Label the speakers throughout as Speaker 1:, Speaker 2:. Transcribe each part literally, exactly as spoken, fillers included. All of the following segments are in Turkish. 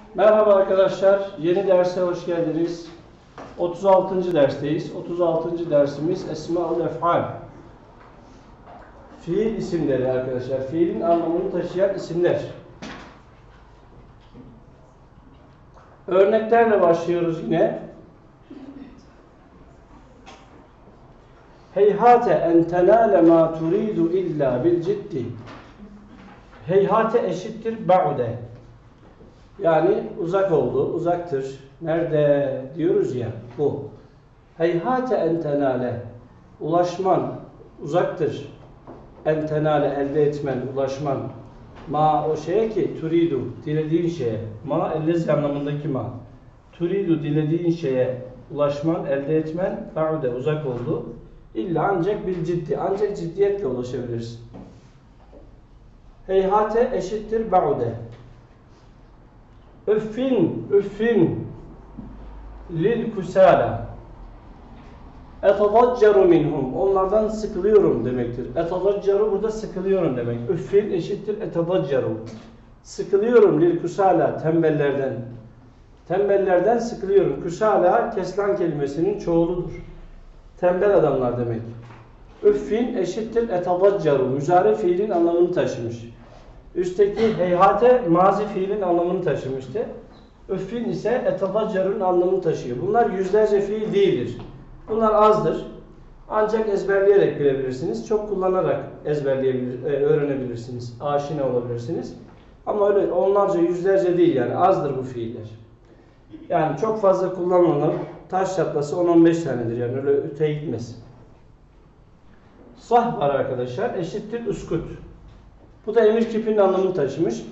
Speaker 1: Merhaba arkadaşlar, yeni derse hoş geldiniz. otuz altıncı dersteyiz. otuz altıncı dersimiz Esmaül Ef'al. Fiil isimleri arkadaşlar. Fiilin anlamını taşıyan isimler. Örneklerle başlıyoruz yine. Heyhate en tenale ma turidu illa bil ciddi. Heyhate eşittir ba'ude. Yani uzak oldu, uzaktır. Nerede diyoruz ya, bu. Heyhate entenale, ulaşman, uzaktır. Entenale, elde etmen, ulaşman. Ma o şeye ki, turidu, dilediğin şeye. Ma ellezi anlamındaki ma. Turidu, dilediğin şeye ulaşman, elde etmen, ba'ude, uzak oldu. İlla ancak bil ciddi, ancak ciddiyetle ulaşabilirsin. Heyhate eşittir ba'ude. Üffin, üffin lil kusala. Etadaccaru minhum. Onlardan sıkılıyorum demektir. Etadaccaru burada sıkılıyorum demek. Üffin eşittir etadaccaru. Sıkılıyorum lil kusala, tembellerden. Tembellerden sıkılıyorum. Kusala keslan kelimesinin çoğuludur. Tembel adamlar demek. Üffin eşittir etadaccaru. Müzari fiilin anlamını taşımış. Üstteki heyhate mazi fiilin anlamını taşımıştı. Üffin ise etadaccarun anlamını taşıyor. Bunlar yüzlerce fiil değildir. Bunlar azdır. Ancak ezberleyerek bilebilirsiniz. Çok kullanarak ezberleyebilir, öğrenebilirsiniz. Aşina olabilirsiniz. Ama öyle onlarca, yüzlerce değil yani. Azdır bu fiiller. Yani çok fazla kullanılır. Taş çatlası on on beş tanedir yani. Öyle öteye gitmez. Sah var arkadaşlar. Eşittir uskut. Bu da emir kipinin anlamını taşımış.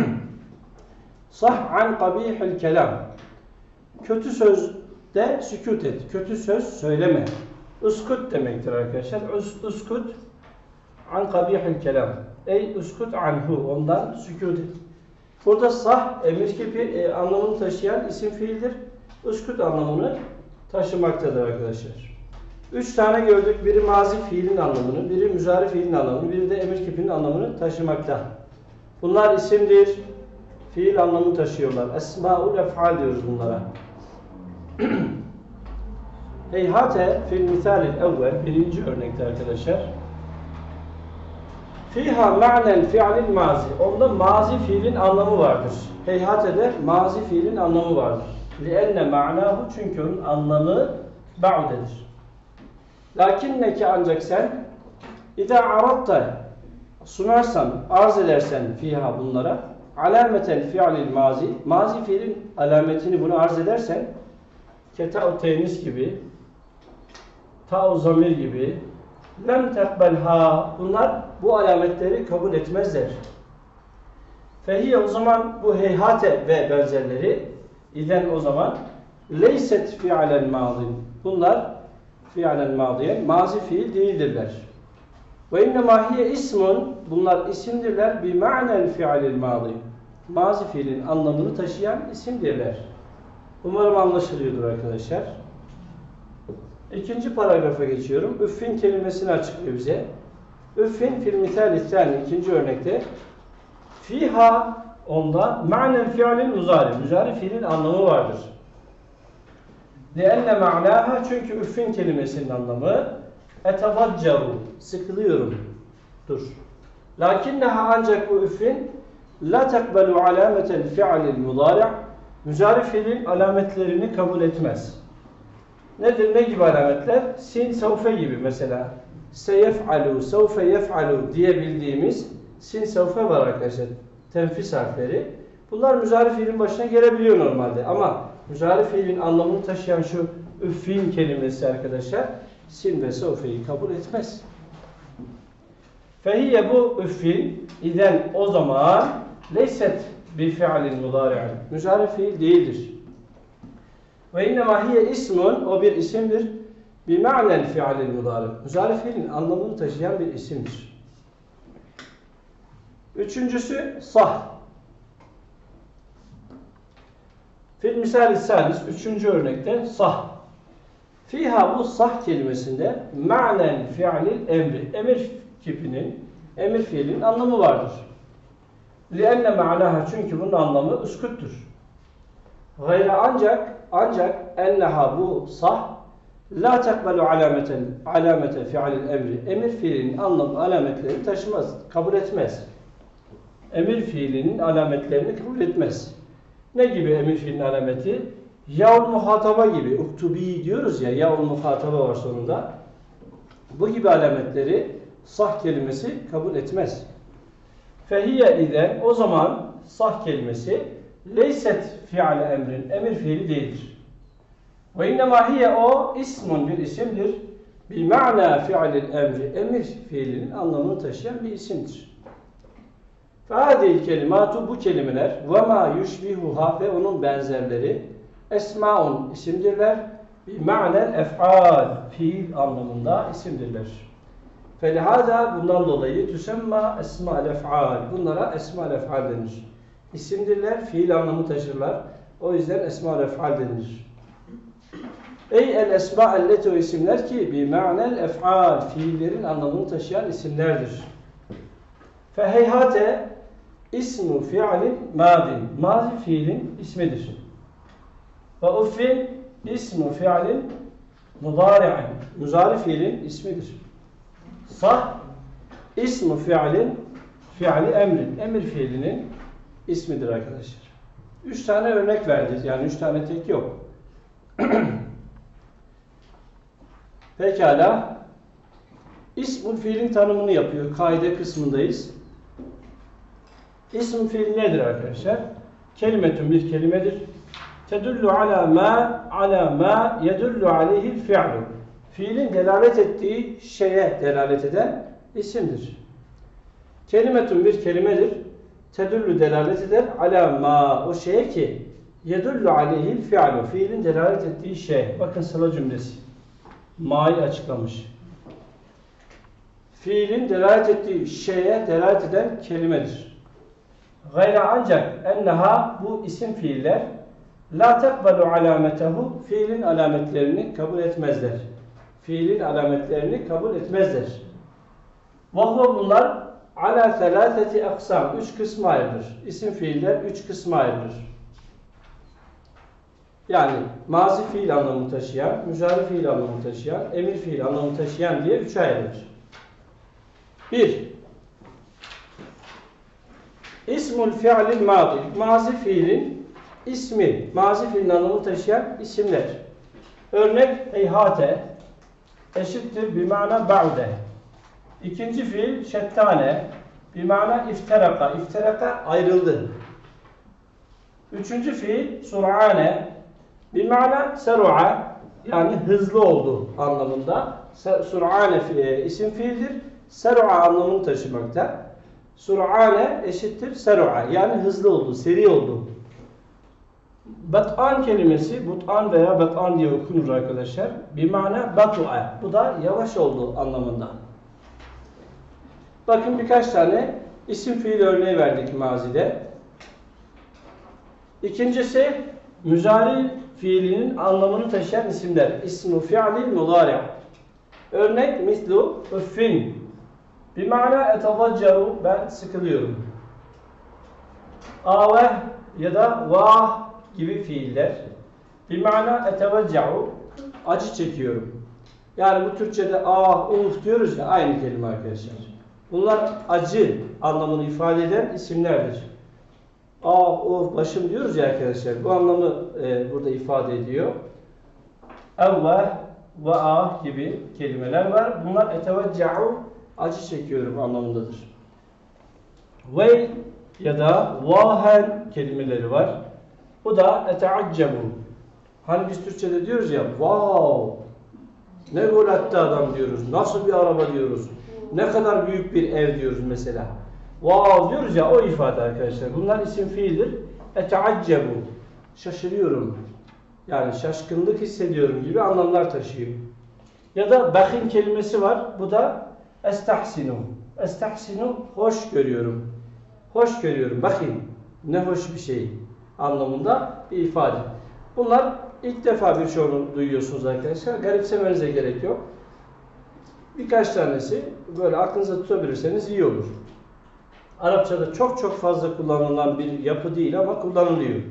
Speaker 1: Sah an kabihil kelam. Kötü sözde sükut et. Kötü söz söyleme. Uskut demektir arkadaşlar. Us, uskut an kabihil kelam. Ey uskut anhu. Ondan sükut et. Burada sah emir kipi e, anlamını taşıyan isim fiildir. Uskut anlamını taşımaktadır arkadaşlar. Üç tane gördük. Biri mazi fiilin anlamını, biri müzari fiilin anlamını, biri de emir kipinin anlamını taşımakta. Bunlar isimdir. Fiil anlamını taşıyorlar. Esmaül ef'al diyoruz bunlara. Heyhate fil misalil evvel, birinci örnekte arkadaşlar. Fiha ma'nel fi'lil mazi. Onda mazi fiilin anlamı vardır. Heyhate'de mazi fiilin anlamı vardır. Lienne ma'nahu, çünkü onun anlamı ba'dedir. Lakinneke, ancak sen İza aratta, sunarsan, arz edersen fiha, bunlara alametel fi'lil mazi, mazi fiilin alametini bunu arz edersen, keta'u tenis gibi, ta'u zamir gibi, lem tekbelha, bunlar bu alametleri kabul etmezler. Fehiye, o zaman bu heyhate ve benzerleri, iden o zaman leyset fi'lel mazin, bunlar fi'len madiyen, mazi fiil değildirler. Ve innemâ hiye ismun, bunlar isimdirler, bi ma'nel fi'lil madi, mazi fiilin anlamını taşıyan isimdirler. Umarım anlaşılıyordur arkadaşlar. İkinci paragrafa geçiyorum. Üffin kelimesini açıklıyor bize. Üffin fil misal-i sani, ikinci örnekte. Fiha, onda ma'nel fi'lil muzari, muzari fiilin anlamı vardır. Lienne ma'naha, çünkü üffin kelimesinin anlamı etavaccaru, sıkılıyorum. Dur. Lakinneha, ancak bu üffin la tekbelu alametel fi'lil mudari', müzari fiilin alametlerini kabul etmez. Nedir? Ne gibi alametler? Sin, sevfe gibi mesela. Seyef'alu, sevfe yef'alu diyebildiğimiz sin, sevfe var arkadaşlar. Tenfis harfleri. Bunlar müzari fiilin başına gelebiliyor normalde. Ama müzari fiilin anlamını taşıyan şu üffin kelimesi arkadaşlar, sin ve sevfeyi kabul etmez. Fehiye, bu üffin, iden o zaman leyset bi fi'lil mudari'in, müzari fiil değildir. Ve innemâ hiye ismun, o bir isimdir. Bi ma'nel fi'lil mudari', müzari fiilin anlamını taşıyan bir isimdir. Üçüncüsü sah. Fil misal-i salis, üçüncü örnekte sah. Fiha, bu sah kelimesinde ma'nel fi'lil emri, emir kipinin, emir fiilinin anlamı vardır. Lienne ma'naha, çünkü bunun anlamı uskuttur. Gayre ancak ancak enneha bu sah la tekbelu alameten alamete fi'alil emri. Emir fiilinin anlamı alametlerini taşımaz, kabul etmez. Emir fiilinin alametlerini kabul etmez. Ne gibi emir fiilinin alameti? Ya'ul muhataba gibi. Uktubi diyoruz ya, ya'ul muhataba var sonunda. Bu gibi alametleri sah kelimesi kabul etmez. Fehiye iden o zaman sah kelimesi leyset fi'ale emrin, emir fiili değildir. Ve innema hiye o ismun bir isimdir. Bi ma'na fi'alil emri, emir fiilinin anlamını taşıyan bir isimdir. Fâdil kelimatu bu kelimeler ve ma yushbihuha ve onun benzerleri esmaun isimdirler. Bi ma'nel ef'al fiil anlamında isimdirler. Felihaza bundan dolayı tüsemma esma'l ef'al. Bunlara esma'l ef'al denir. İsimdirler, fiil anlamı taşırlar. O yüzden esma'l ef'al denir. Ey el esma elleti o isimler ki bi ma'nel ef'al fiillerin anlamını taşıyan isimlerdir. Feheyhate ismu fi'lin madin. Mazi fiilin ismidir. Ve uffin ismu fi'lin mudari'in. Muzari fiilin ismidir. Sah ismu fi'lin fi'li emrin. Emir fiilinin ismidir arkadaşlar. Üç tane örnek verdik. Yani üç tane tek yok. Pekala. İsmul fiilin tanımını yapıyor. Kaide kısmındayız. İsm fiil nedir arkadaşlar? Kelimetun bir kelimedir. Tedullu ala ma ala ma yedullu aleyhi'l fi'lu. Fiilin delalet ettiği şeye delalet eden isimdir. Kelimetun bir kelimedir. Tedullu delalet eder ala ma o şeye ki yedullu aleyhi'l fi'lu. Fiilin delalet ettiği şey. Bakın sıla cümlesi. Ma'yı açıklamış. Fiilin delalet ettiği şeye delalet eden kelimedir. Gayre ancak enneha bu isim fiiller la tekbelu alametehu fiilin alametlerini kabul etmezler. Fiilin alametlerini kabul etmezler. Vahve bunlar ala selâseti aksam üç kısma ayrılır. İsim fiiller üç kısma ayrılır. Yani mazi fiil anlamını taşıyan, müzari fiil anlamını taşıyan, emir fiil anlamını taşıyan diye üçe ayrılır. Bir, İsmul fi'lil mâdi. Mazi fiilin ismi, mazi fiilin anlamını taşıyan isimler. Örnek heyhate eşittir bimana ba'de. İkinci fiil şettane bimana ifteraka. İfteraka ayrıldı. Üçüncü fiil sur'ane bimana seru'a yani hızlı oldu anlamında. Sur'ane fiil, isim fiildir. Seru'a anlamını taşımakta. Sur'ane eşittir seru'a yani hızlı oldu, seri oldu. Bat'an kelimesi, but'an veya bat'an diye okunur arkadaşlar. Bir mana batu'a. Bu da yavaş oldu anlamında. Bakın birkaç tane isim fiil örneği verdik mazide. İkincisi müzari fiilinin anlamını taşıyan isimler. İsmu fi'lil mudari'. Örnek mislu uffin. Bir mana etavaccaru ben sıkılıyorum. Aveh ya da vah gibi fiiller. Bir mana eteveccahu acı çekiyorum. Yani bu Türkçe'de ah, uf diyoruz ya aynı kelime arkadaşlar. Bunlar acı anlamını ifade eden isimlerdir. Ah, uf, başım diyoruz ya arkadaşlar. Bu anlamı e, burada ifade ediyor. Evveh ve ah gibi kelimeler var. Bunlar eteveccahu acı çekiyorum anlamındadır. Vey ya da vahen kelimeleri var. Bu da eteaccebu. Hani biz Türkçe'de diyoruz ya, wow, ne gol attı adam diyoruz, nasıl bir araba diyoruz, ne kadar büyük bir ev diyoruz mesela. Wow diyoruz ya, o ifade arkadaşlar. Bunlar isim fiildir. Eteaccebu, şaşırıyorum, yani şaşkınlık hissediyorum gibi anlamlar taşıyor. Ya da bahin kelimesi var, bu da estahsinu. Estahsinu, hoş görüyorum. Hoş görüyorum, bakın ne hoş bir şey anlamında bir ifade. Bunlar ilk defa birçoğunu duyuyorsunuz arkadaşlar. Garipsemenize gerek yok. Birkaç tanesi böyle aklınıza tutabilirseniz iyi olur. Arapçada çok çok fazla kullanılan bir yapı değil ama kullanılıyor.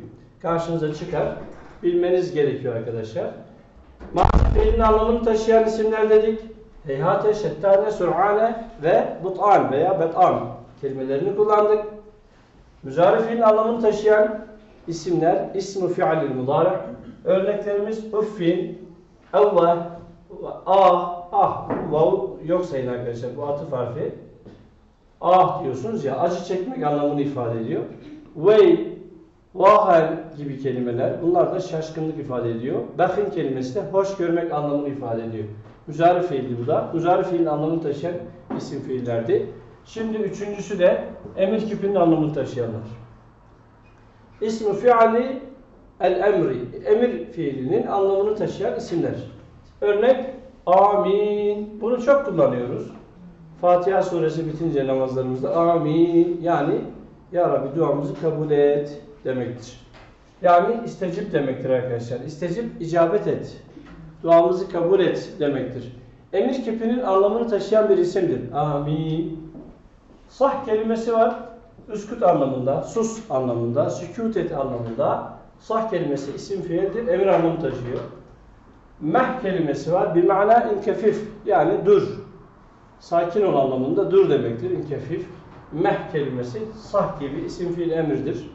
Speaker 1: karşınıza çıkar. Bilmeniz gerekiyor arkadaşlar. Mazi fiilin anlamını taşıyan isimler dedik. Heyhate, şettane, sur'ane ve but'an veya bet'an kelimelerini kullandık. Müzari fiilin anlamını taşıyan isimler ismu fi'alil mudari. Örneklerimiz uffin, evve, ah, ah, vav yok sayın arkadaşlar, bu atıf harfi. Ah diyorsunuz ya, acı çekmek anlamını ifade ediyor. Vey, vahen gibi kelimeler, bunlar da şaşkınlık ifade ediyor. Bakın kelimesi de hoş görmek anlamını ifade ediyor. Müzari fiildi bu da. Müzari fiilin anlamını taşıyan isim fiillerdi. Şimdi üçüncüsü de emir kipinin anlamını taşıyanlar. İsmu fi'ali el-emri. Emir fiilinin anlamını taşıyan isimler. Örnek amin. Bunu çok kullanıyoruz. Fatiha suresi bitince namazlarımızda amin, yani ya Rabbi duamızı kabul et demektir. Yani istecib demektir arkadaşlar. İstecib, icabet et. Duamızı kabul et demektir. Emir kipinin anlamını taşıyan bir isimdir. Amin. Sah kelimesi var. Üsküt anlamında, sus anlamında, sükût et anlamında. Sah kelimesi isim fiildir. Emir anlamı taşıyor. Meh kelimesi var. Bir mana inkefif, yani dur. Sakin ol anlamında dur demektir. İnkefif. Meh kelimesi sah gibi isim fiil emirdir.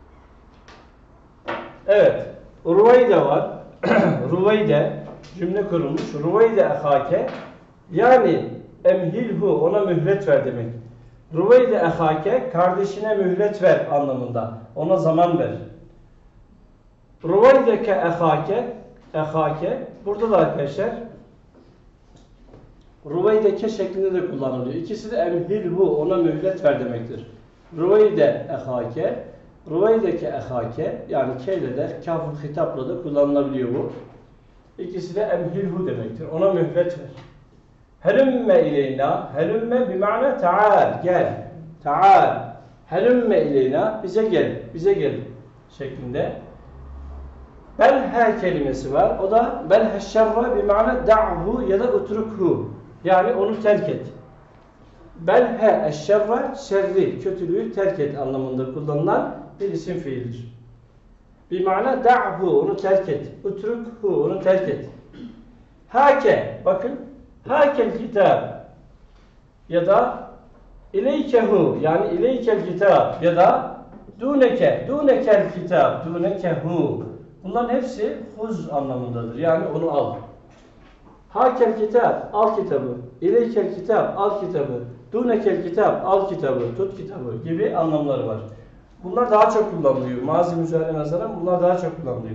Speaker 1: Evet. Ruveyde var. Ruveyde cümle kurulmuş. Ruveyde ehake, yani emhilhu, ona mühlet ver demek. Ruveyde ehake, kardeşine mühlet ver anlamında. Ona zaman ver. Ruveydeke ehake, ehake, burada da arkadaşlar Ruveydeke şeklinde de kullanılıyor. İkisi de emhilhu, ona mühlet ver demektir. Ruveyde ehake, Ruveydeke ehake, yani K ile de kaf-ı hitapla da kullanılabiliyor bu. İkisi de emhilhu demektir. Ona mühlet ver. Helümme ileyna, helümme bima'na ta'al, gel. Ta'al. Helümme ileyna, bize gel, bize gel şeklinde. Belhe kelimesi var. O da belhe şerre bima'na da'hu ya da utrukhu. Yani onu terk et. Belhe eşşerre, şerri, kötülüğü terk et anlamında kullanılan bir isim fiildir. Bima'na da'hu, onu terk et. Utrukhu, onu terk et. Hake, bakın. Hakel kitab ya da ileykehu, yani ileykel kitab ya da duneke, dunekel kitab, dunekehu. Bunların hepsi huz anlamındadır. Yani onu al. Hakel kitab, al kitabı. İleykel kitab, al kitabı. Dunekel kitab, al kitabı, tut kitabı gibi anlamları var. Bunlar daha çok kullanılıyor. Mazi müzare nazaran bunlar daha çok kullanılıyor.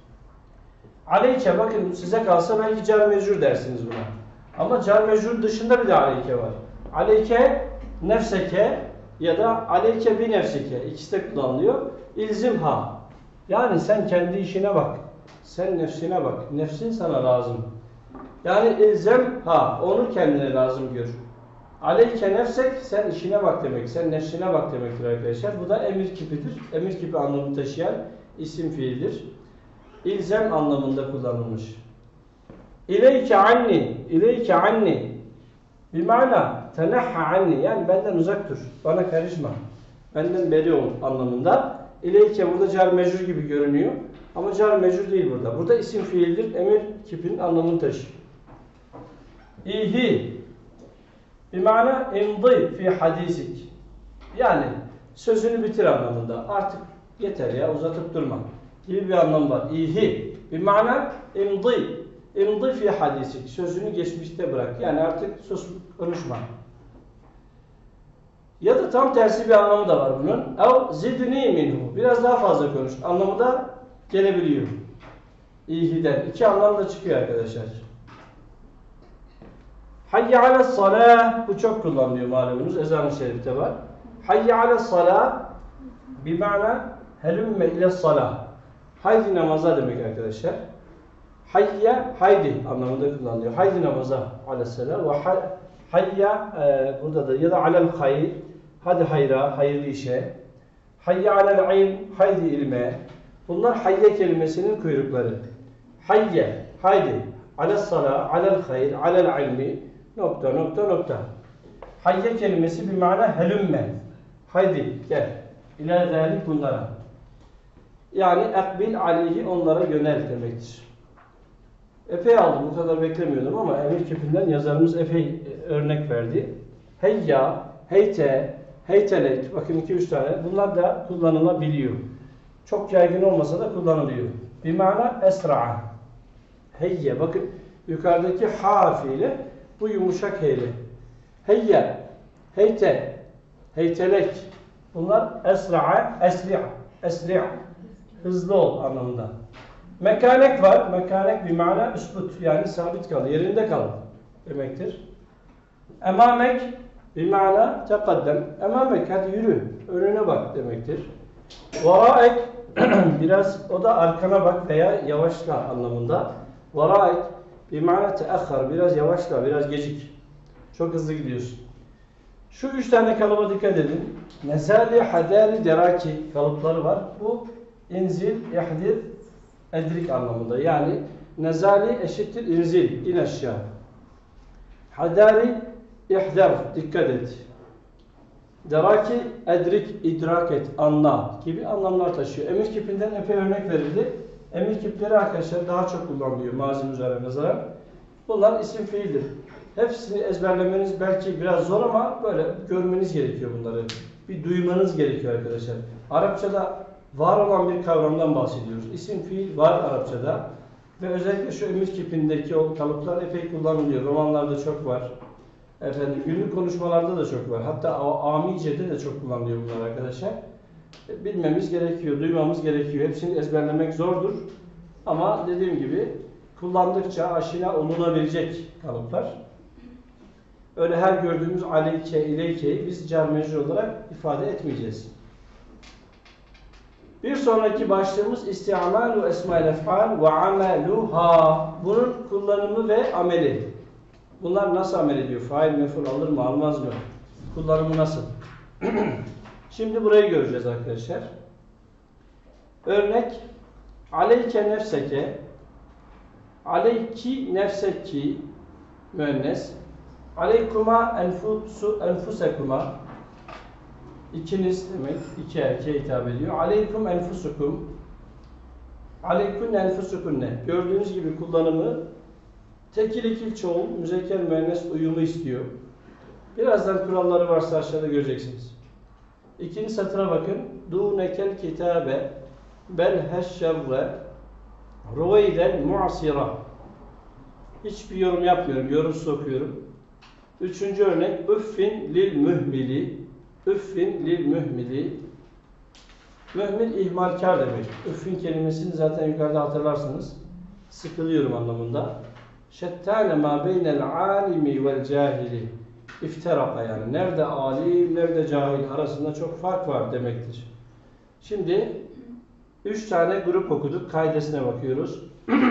Speaker 1: Aleyke, bakın size kalsa belki car mecrur dersiniz buna. Ama car mecrur dışında bir de aleyke var. Aleyke nefseke ya da aleyke bi nefseke, ikisi de kullanılıyor. İlzimha, yani sen kendi işine bak. Sen nefsine bak. Nefsin sana lazım. Yani ilzem ha, onu kendine lazım gör. Aleyke nefsek, sen işine bak demek. Sen nefsine bak demektir arkadaşlar. Bu da emir kipidir. Emir kipi anlamını taşıyan isim fiildir. İlzem anlamında kullanılmış. İleyke anni, ileyke anni. Bir mana tenahha anni, yani benden uzak dur. Bana karışma. Benden beri ol anlamında. İleyke burada car mecrur gibi görünüyor. Ama car mecrur değil burada. Burada isim fiildir. Emir kipinin anlamını taşıyor. İhi. Bir mana imdi fi hadisik. Yani sözünü bitir anlamında. Artık yeter ya, uzatıp durma gibi bir anlam var. İhi. Bir mana imdi. İmdi fi hadisik. Sözünü geçmişte bırak. Yani artık sus, konuşma. Ya da tam tersi bir anlamı da var bunun. Ev zidni minhu. Biraz daha fazla konuş. Anlamı da gelebiliyor. İhiden. İki anlam da çıkıyor arkadaşlar. Hayye ales salah. Bu çok kullanılıyor malumunuz. Ezan-ı şerifte var. Hayye ales salah bir mana helümme ile salah. Haydi namaza demek arkadaşlar. Hayye, haydi anlamında kullanılıyor. Haydi namaza aleyhisselam ve hayye e, burada da ya da alel hayr, hadi hayra, hayırlı işe. Hayye alel ilm, haydi ilme. Bunlar hayye kelimesinin kuyrukları. Hayye, haydi, aleyhisselam, alel hayr, alel ilmi, nokta nokta nokta. Hayye kelimesi bir mana helümme. Haydi gel. İlâ zâlik bunlara. Yani ekbil aleyhi, onlara yönel demektir. Epey aldım, bu kadar beklemiyordum ama emir kipinden yazarımız epey örnek verdi. Heyya, heyte, heytelek, bakın iki üç tane, bunlar da kullanılabiliyor. Çok yaygın olmasa da kullanılıyor. Bir mana esra'a. Heyye, bakın yukarıdaki ha harfiyle bu yumuşak heyle. Heyye, heyte, heytelek, bunlar esra'a, esri'a, esri'a, hızlı ol anlamında. Mekanek var. Mekanek bir mana üsbut, yani sabit kal, yerinde kal demektir. Emamek bir mana tekaddem. Emamek, hadi yürü, önüne bak demektir. Varaek biraz, o da arkana bak veya yavaşla anlamında. Varaek bir mana teahhar, biraz yavaşla, biraz gecik. Çok hızlı gidiyorsun. Şu üç tane kalıba dikkat edin. Nezali, hadari, deraki kalıpları var. Bu inzil, ihdir, edrik anlamında. Yani nezali eşittir inzil, in aşağı. Hadari, ihder, dikkat et. Deraki, edrik, idrak et, anla gibi anlamlar taşıyor. Emir kipinden epey örnek verildi. Emir kipleri arkadaşlar daha çok kullanılıyor mazi müzare nazaran. Bunlar isim fiildir. Hepsini ezberlemeniz belki biraz zor ama böyle görmeniz gerekiyor bunları. Bir duymanız gerekiyor arkadaşlar. Arapçada var olan bir kavramdan bahsediyoruz. İsim fiil var Arapçada. Ve özellikle şu emir kipindeki o kalıplar epey kullanılıyor. Romanlarda çok var. Efendim, günlük konuşmalarda da çok var. Hatta Amice'de de çok kullanılıyor bunlar arkadaşlar. Bilmemiz gerekiyor, duymamız gerekiyor. Hepsini ezberlemek zordur. Ama dediğim gibi kullandıkça aşina olunabilecek kalıplar. Öyle her gördüğümüz aleyke, ileyke'yi biz car mecrur olarak ifade etmeyeceğiz. Bir sonraki başlığımız isti'malu esma'il ef'al ve ameluha. Bunun kullanımı ve ameli. Bunlar nasıl amel ediyor? Fail, mef'ul alır mı, almaz mı? Kullanımı nasıl? Şimdi burayı göreceğiz arkadaşlar. Örnek aleyke nefseke, aleyki nefseki müennes, aleykuma enfusu enfusekuma, ikiniz demek, iki erkeğe hitap ediyor. Aleykum enfusukum, aleykun enfusukunne. Gördüğünüz gibi kullanımı tekil, ikil, çoğul, müzekker, müennes uyumu istiyor. Birazdan kuralları varsa aşağıda göreceksiniz. İkinci satıra bakın. Dûnekel kitâbe bel heşşerre ruveydel mu'asira. Hiçbir yorum yapmıyorum. Yorumsuz okuyorum. Üçüncü örnek. Üffin lil mühmili. Üffin lil mühmili. Mühmil ihmalkar demek. Üffin kelimesini zaten yukarıda hatırlarsınız. Sıkılıyorum anlamında. Şettâne mâ beynel âlimi vel cahili. İfteraka, yani nerede alim, nerede cahil arasında çok fark var demektir. Şimdi üç tane grup okuduk. Kaidesine bakıyoruz.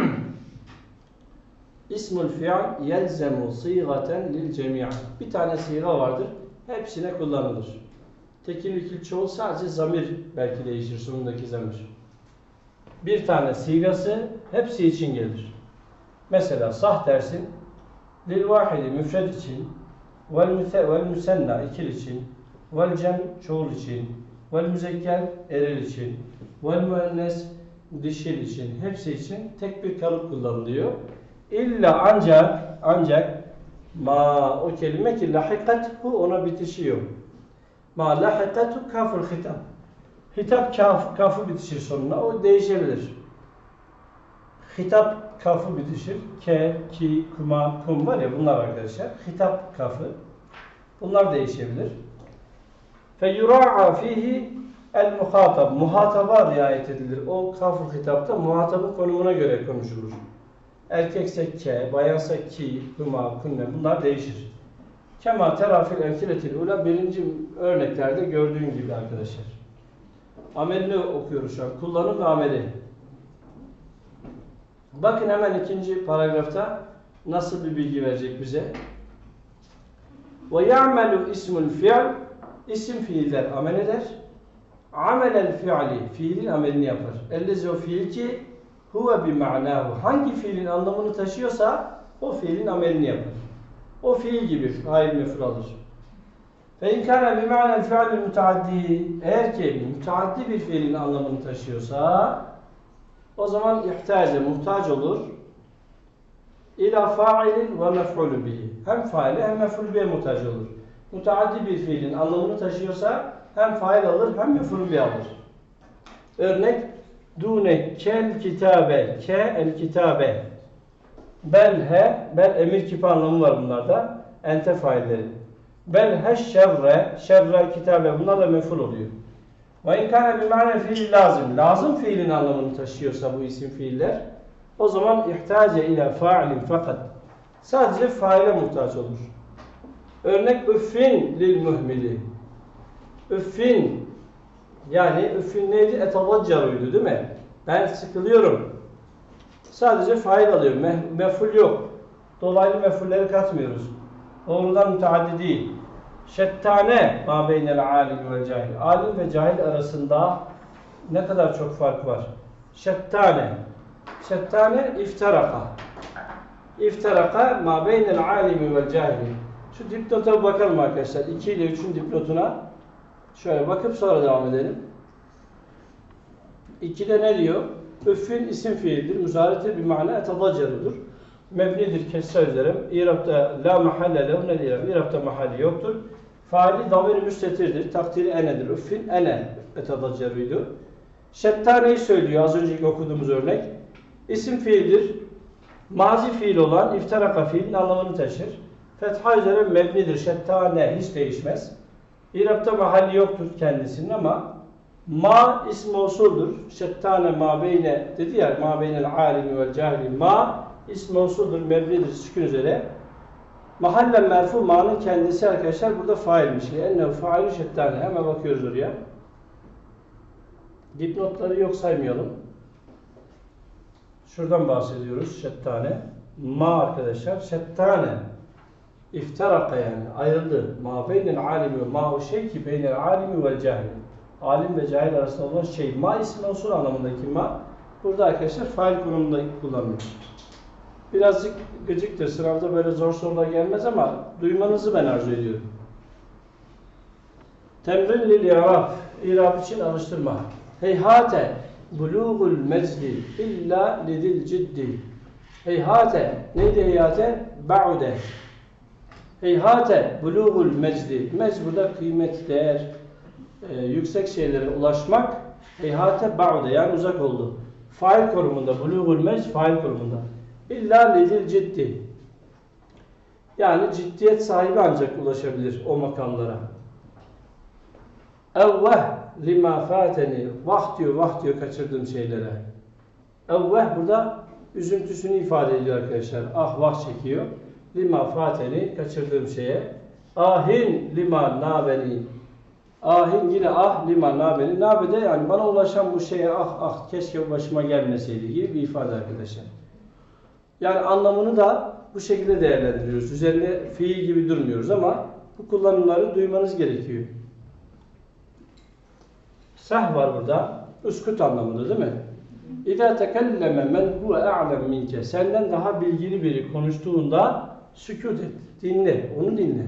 Speaker 1: İsmul fi'l yelzemu sîgaten lil cemî'a. Bir tane siga vardır. Hepsine kullanılır. Tekil, ikil, çoğul, sadece zamir belki değişir, sonundaki zamir. Bir tane sigası hepsi için gelir. Mesela sah dersin. Lil vahidi müfred için, vel müsenna ikil için, vel cem çoğul için, vel müzekker eril için, vel müennes dişil için, hepsi için tek bir kalıp kullanılıyor. İlla ancak ancak ma o kelime ki lahikathu, ona bitişiyor. Ma lahikatu kaful hitap. Hitap kaf, kafı bitişir sonuna. O değişebilir. Hitap kafı bitişir. Ke, ki, kuma, kum var ya bunlar arkadaşlar. Hitap kafı. Bunlar değişebilir. Fe yura'a fihi el muhatab. Muhataba riayet edilir. O kaful hitapta muhatabın konumuna göre konuşulur. Erkekse ke, bayansa ki, kuma, kunne, bunlar değişir. Kema terafil emsiletil ula, birinci örneklerde gördüğün gibi arkadaşlar. Amelini okuyoruz şu an. Kullanım ve ameli. Bakın hemen ikinci paragrafta nasıl bir bilgi verecek bize. Ve ya'melu ismul fi'l, isim fiiller amel eder. Amelel fi'li, fiilin amelini yapar. Ellezi o fiil ki huve bi ma'nahu, hangi fiilin anlamını taşıyorsa o fiilin amelini yapar. O fiil gibi fail mef'ul alır. Ve inkâne bimâne'l fi'lil müteaddi. Eğer ki müteaddi bir fiilin anlamını taşıyorsa o zaman ihtace muhtaç olur. İlâ fa'ilin ve mef'ulü bihi. Hem faile hem mef'ul bihe muhtaç olur. Müteaddi bir fiilin anlamını taşıyorsa hem fail alır hem mef'ul bihe alır. Örnek dune kel kitabe, ke el kitabe. Bel he, bel emir kipi anlamı var bunlarda. Ente failleri. Bel he şerre, şerre kitabe. Bunlar da mef'ul oluyor. Ve inkâne bimâne fiil lazım. Lazım fiilin anlamını taşıyorsa bu isim fiiller, o zaman ihtace ile fa'ilin fakat. Sadece faile muhtaç olur. Örnek üffin lil muhmili. Üffin, yani üffin neydi? Etavaccaruydu değil mi? Ben sıkılıyorum. Sadece fail alıyor. Mef meful yok. Dolaylı mefulleri katmıyoruz. Doğrudan müteaddi değil. Şettane ma beynel alim ve cahil. Alim ve cahil arasında ne kadar çok fark var. Şettane. Şettane iftaraka. İftaraka ma beynel alimi ve cahili. Şu dipnota bakalım arkadaşlar. iki ile üçün dipnotuna. Şöyle bakıp sonra devam edelim. ikide ne diyor? Üffün isim fiildir. Müzarete bir mana etadaccarudur. Mebnidir kesra üzere. İrab'da la mahalle lehu ne İrab. İrab'da mahalli yoktur. Faili damir-i müstetirdir. Takdiri enedir. Üffün ene etadaccaruydu. Şettane'yi söylüyor az önceki okuduğumuz örnek. İsim fiildir. Mazi fiil olan iftaraka fiilin anlamını taşır. Fetha üzere mebnidir. Şettane hiç değişmez. İrab'da mahalli yoktur kendisinin ama ma ism mevsuldur. Şettane ma beyne dedi ya, ma beynel alimi vel cahili. Ma ism mevsuldur, mebnidir sükun üzere. Mahallen merfu, ma'nın kendisi arkadaşlar burada failmiş. Ennehu failu şettane. Hemen bakıyoruz oraya. Dipnotları yok saymayalım. Şuradan bahsediyoruz. Şettane. Ma arkadaşlar. Şettane. İftaraka yani. Ayrıldı. Ma beynel alimi ve ma o şey ki beynel alimi vel cahili. Alim ve cahil arasında olan şey. Ma ismi usul anlamındaki ma. Burada arkadaşlar fail konumunda kullanılıyor. Birazcık gıcıktır. Sınavda böyle zor sorular gelmez ama duymanızı ben arzu ediyorum. Temrin lil i'rab. İ'rab için alıştırma. Heyhate bulugul mecdi illa lidil ciddi. Heyhate neydi heyhate? Ba'ude. Heyhate bulugul mecdi. Mecd burada kıymet, değer, e, yüksek şeylere ulaşmak. Heyhate ba'ude yani uzak oldu. Fail konumunda. Bulugul mecd fail konumunda. İlla lidil ciddi. Yani ciddiyet sahibi ancak ulaşabilir o makamlara. Evveh lima fateni. Vah diyor, vah diyor kaçırdığım şeylere. Evveh burada üzüntüsünü ifade ediyor arkadaşlar. Ah vah çekiyor. Lima fateni kaçırdığım şeye. Ahin lima nabeni. Ahin yine ah lima nabeni. Nabede yani bana ulaşan bu şeye ah ah keşke başıma gelmeseydi gibi bir ifade arkadaşlar. Yani anlamını da bu şekilde değerlendiriyoruz. Üzerine fiil gibi durmuyoruz ama bu kullanımları duymanız gerekiyor. Sah var burada. Üskut anlamında değil mi? İzâ tekelleme men huve a'lem minke. Senden daha bilgili biri konuştuğunda sükût et. Dinle. Onu dinle.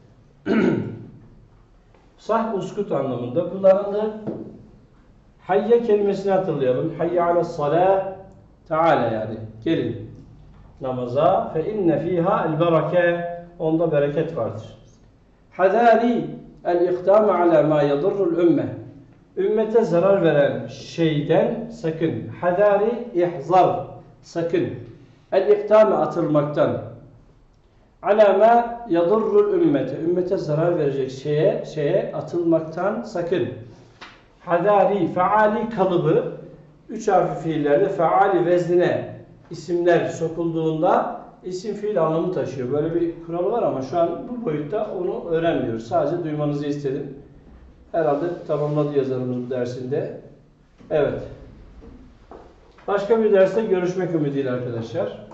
Speaker 1: Sah uskut anlamında kullanıldı. Hayye kelimesini hatırlayalım. Hayye ale's-salâh. Teala yani. Gelin namaza. Fe inne fîhâ el-bereke. Onda bereket vardır. Hadâri el-iqdâme alâ mâ yadurrul ümme. Ümmete zarar veren şeyden sakın. Hadari ihzar. Sakın. El-iqdâme atılmaktan. Alâ mâ yadurrul ümmete. Ümmete zarar verecek şeye, şeye atılmaktan sakın. Hadari, faali kalıbı üç harfli fiillerde faali veznine isimler sokulduğunda isim fiil anlamı taşıyor. Böyle bir kuralı var ama şu an bu boyutta onu öğrenmiyoruz. Sadece duymanızı istedim. Herhalde tamamladı yazarımız bu dersinde. Evet. Başka bir derste görüşmek ümidiyle arkadaşlar.